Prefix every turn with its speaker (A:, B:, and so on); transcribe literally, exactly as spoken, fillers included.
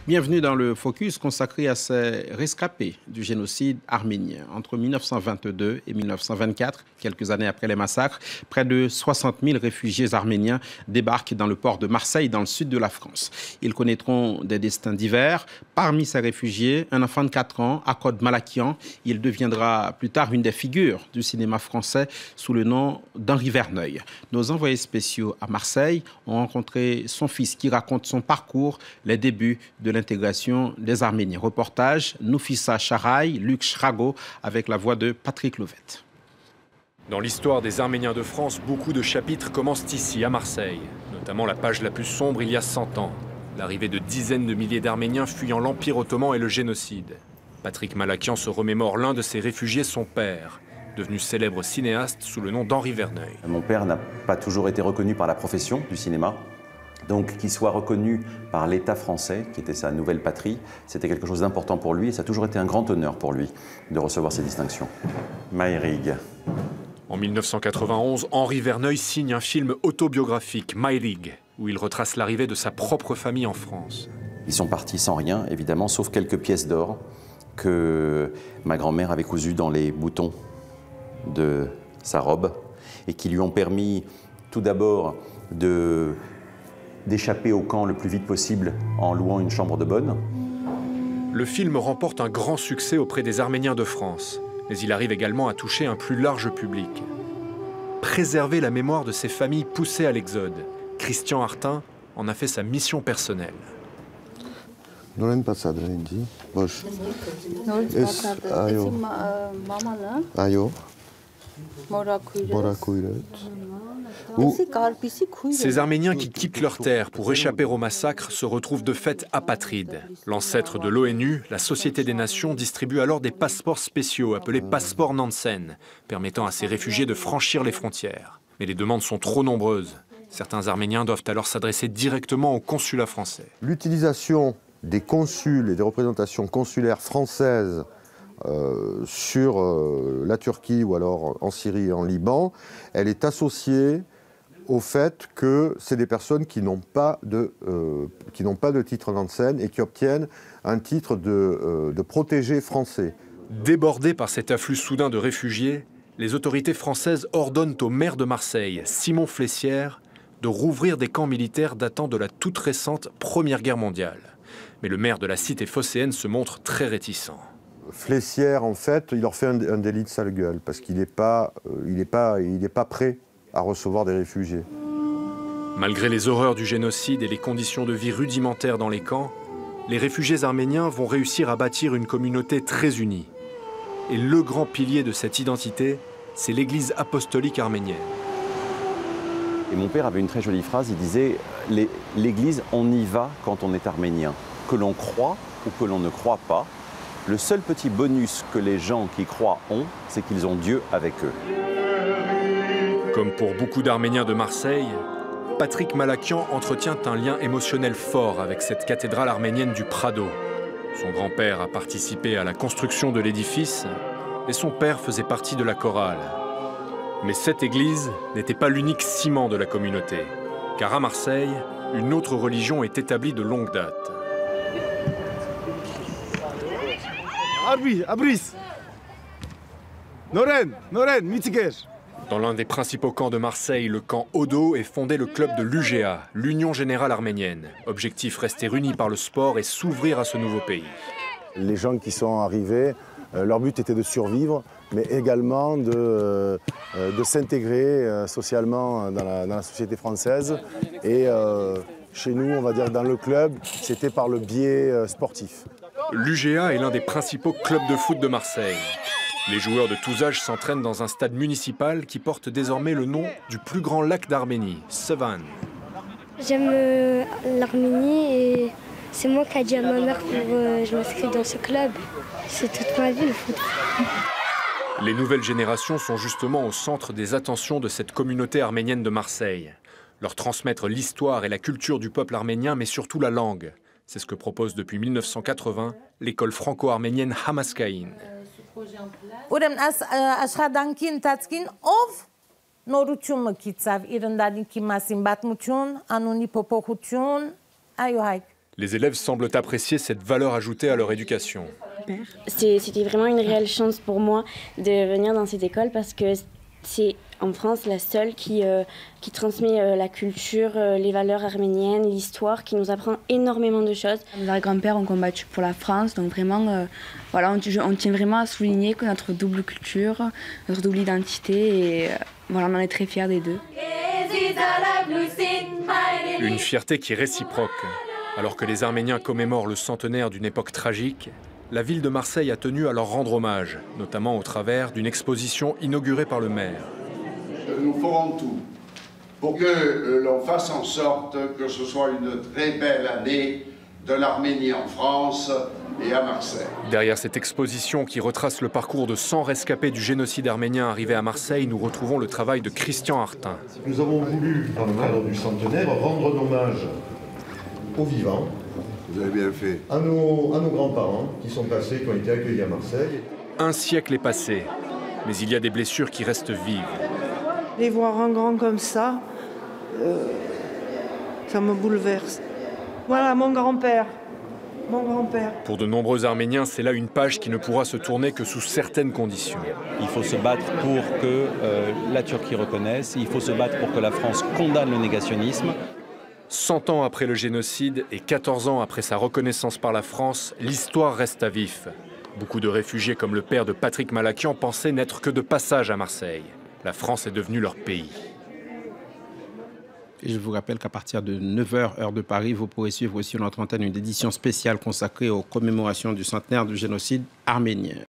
A: Bienvenue dans le Focus consacré à ces rescapés du génocide arménien. Entre mille neuf cent vingt-deux et mille neuf cent vingt-quatre, quelques années après les massacres, près de soixante mille réfugiés arméniens débarquent dans le port de Marseille, dans le sud de la France. Ils connaîtront des destins divers. Parmi ces réfugiés, un enfant de quatre ans, Akhod Malakian. Il deviendra plus tard une des figures du cinéma français sous le nom d'Henri Verneuil. Nos envoyés spéciaux à Marseille ont rencontré son fils qui raconte son parcours, les débuts de l'intégration des Arméniens. Reportage Noufissa Charaï, Luc Schrago, avec la voix de Patrick Lovette.
B: Dans l'histoire des Arméniens de France, beaucoup de chapitres commencent ici, à Marseille. Notamment la page la plus sombre il y a cent ans. L'arrivée de dizaines de milliers d'Arméniens fuyant l'Empire ottoman et le génocide. Patrick Malakian se remémore l'un de ces réfugiés, son père, devenu célèbre cinéaste sous le nom d'Henri Verneuil.
C: Mon père n'a pas toujours été reconnu par la profession du cinéma. Donc qu'il soit reconnu par l'État français, qui était sa nouvelle patrie, c'était quelque chose d'important pour lui et ça a toujours été un grand honneur pour lui de recevoir ces distinctions. Maïrig.
B: En mille neuf cent quatre-vingt-onze, Henri Verneuil signe un film autobiographique, Maïrig, où il retrace l'arrivée de sa propre famille en France.
C: Ils sont partis sans rien, évidemment, sauf quelques pièces d'or que ma grand-mère avait cousues dans les boutons de sa robe et qui lui ont permis tout d'abord de... d'échapper au camp le plus vite possible en louant une chambre de bonne.
B: Le film remporte un grand succès auprès des Arméniens de France, mais il arrive également à toucher un plus large public. Préserver la mémoire de ces familles poussées à l'exode. Christian Artin en a fait sa mission personnelle. Ces Arméniens qui quittent leur terre pour échapper au massacre se retrouvent de fait apatrides. L'ancêtre de l'ONU, la Société des Nations, distribue alors des passeports spéciaux appelés passeports Nansen, permettant à ces réfugiés de franchir les frontières. Mais les demandes sont trop nombreuses. Certains Arméniens doivent alors s'adresser directement au consulat français.
D: L'utilisation des consuls et des représentations consulaires françaises Euh, sur euh, la Turquie ou alors en Syrie et en Liban, elle est associée au fait que c'est des personnes qui n'ont pas de, euh, qui n'ont pas de titre Nansen et qui obtiennent un titre de, euh, de protégé français.
B: Débordés par cet afflux soudain de réfugiés, les autorités françaises ordonnent au maire de Marseille, Simon Flessière, de rouvrir des camps militaires datant de la toute récente Première Guerre mondiale. Mais le maire de la cité phocéenne se montre très réticent.
D: Flessière, en fait, il leur fait un, un délit de sale gueule, parce qu'il n'est pas, euh, il n'est pas, il n'est pas prêt à recevoir des réfugiés.
B: Malgré les horreurs du génocide et les conditions de vie rudimentaires dans les camps, les réfugiés arméniens vont réussir à bâtir une communauté très unie. Et le grand pilier de cette identité, c'est l'Église apostolique arménienne.
C: Et mon père avait une très jolie phrase, il disait « l'Église, on y va quand on est arménien. Que l'on croit ou que l'on ne croit pas, le seul petit bonus que les gens qui croient ont, c'est qu'ils ont Dieu avec eux. »
B: Comme pour beaucoup d'Arméniens de Marseille, Patrick Malakian entretient un lien émotionnel fort avec cette cathédrale arménienne du Prado. Son grand-père a participé à la construction de l'édifice et son père faisait partie de la chorale. Mais cette église n'était pas l'unique ciment de la communauté, car à Marseille, une autre religion est établie de longue date. Dans l'un des principaux camps de Marseille, le camp Odo, est fondé le club de l'U G A, l'Union Générale Arménienne. Objectif, rester unis par le sport et s'ouvrir à ce nouveau pays.
E: Les gens qui sont arrivés, euh, leur but était de survivre, mais également de, euh, de s'intégrer euh, socialement dans la, dans la société française. Et euh, chez nous, on va dire dans le club, c'était par le biais euh, sportif.
B: L'U G A est l'un des principaux clubs de foot de Marseille. Les joueurs de tous âges s'entraînent dans un stade municipal qui porte désormais le nom du plus grand lac d'Arménie, Sevan.
F: J'aime euh, l'Arménie et c'est moi qui ai dit à ma mère pour euh, je m'inscris dans ce club. C'est toute ma vie le foot.
B: Les nouvelles générations sont justement au centre des attentions de cette communauté arménienne de Marseille. Leur transmettre l'histoire et la culture du peuple arménien, mais surtout la langue. C'est ce que propose depuis mille neuf cent quatre-vingts l'école franco-arménienne Hamaskaïn.
G: Ուրեմն այս աշխատանքի ընթացքին ով նորություն մկիցավ իր ընտանիքի մասին պատմություն, անունի փոփոխություն, այո հայք։
B: Les élèves semblent apprécier cette valeur ajoutée à leur éducation.
H: C'était vraiment une réelle chance pour moi de venir dans cette école parce que c'est en France la seule qui, euh, qui transmet euh, la culture, euh, les valeurs arméniennes, l'histoire, qui nous apprend énormément de choses.
I: Nos grands-pères ont combattu pour la France, donc vraiment, euh, voilà, on, on tient vraiment à souligner que notre double culture, notre double identité, et euh, voilà, on en est très fiers des deux.
B: Une fierté qui est réciproque. Alors que les Arméniens commémorent le centenaire d'une époque tragique, la ville de Marseille a tenu à leur rendre hommage, notamment au travers d'une exposition inaugurée par le maire.
J: Nous ferons tout pour que l'on fasse en sorte que ce soit une très belle année de l'Arménie en France et à Marseille.
B: Derrière cette exposition qui retrace le parcours de cent rescapés du génocide arménien arrivés à Marseille, nous retrouvons le travail de Christian Artin.
K: Nous avons voulu, dans le cadre du centenaire, rendre hommage aux vivants.
J: Vous avez bien fait.
K: À nos, à nos grands-parents qui sont passés, qui ont été accueillis à Marseille.
B: Un siècle est passé, mais il y a des blessures qui restent vives.
L: Les voir en grand comme ça, euh, ça me bouleverse. Voilà mon grand-père, mon grand-père.
B: Pour de nombreux Arméniens, c'est là une page qui ne pourra se tourner que sous certaines conditions.
M: Il faut se battre pour que euh, la Turquie reconnaisse, il faut se battre pour que la France condamne le négationnisme.
B: Cent ans après le génocide et quatorze ans après sa reconnaissance par la France, l'histoire reste à vif. Beaucoup de réfugiés comme le père de Patrick Malakian pensaient n'être que de passage à Marseille. La France est devenue leur pays.
A: Et je vous rappelle qu'à partir de neuf heures, heure de Paris, vous pourrez suivre aussi sur notre antenne une édition spéciale consacrée aux commémorations du centenaire du génocide arménien.